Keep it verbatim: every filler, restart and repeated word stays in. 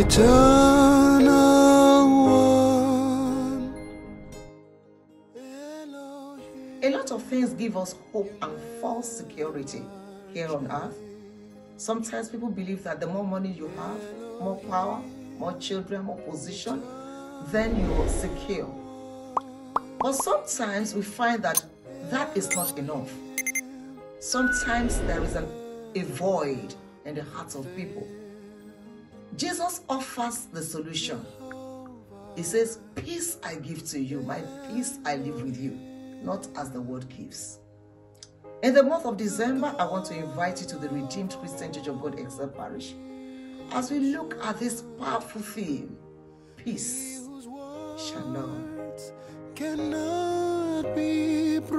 eternal one. A lot of things give us hope and false security here on earth. Sometimes people believe that the more money you have, more power, more children, more position, then you're secure. But sometimes we find that that is not enough. Sometimes there is an, a void in the hearts of people. Jesus offers the solution. He says, peace I give to you, my peace I live with you, not as the world gives. In the month of December, I want to invite you to the Redeemed Christian Church of God Excel Parish as we look at this powerful theme, peace, shalom. Cannot be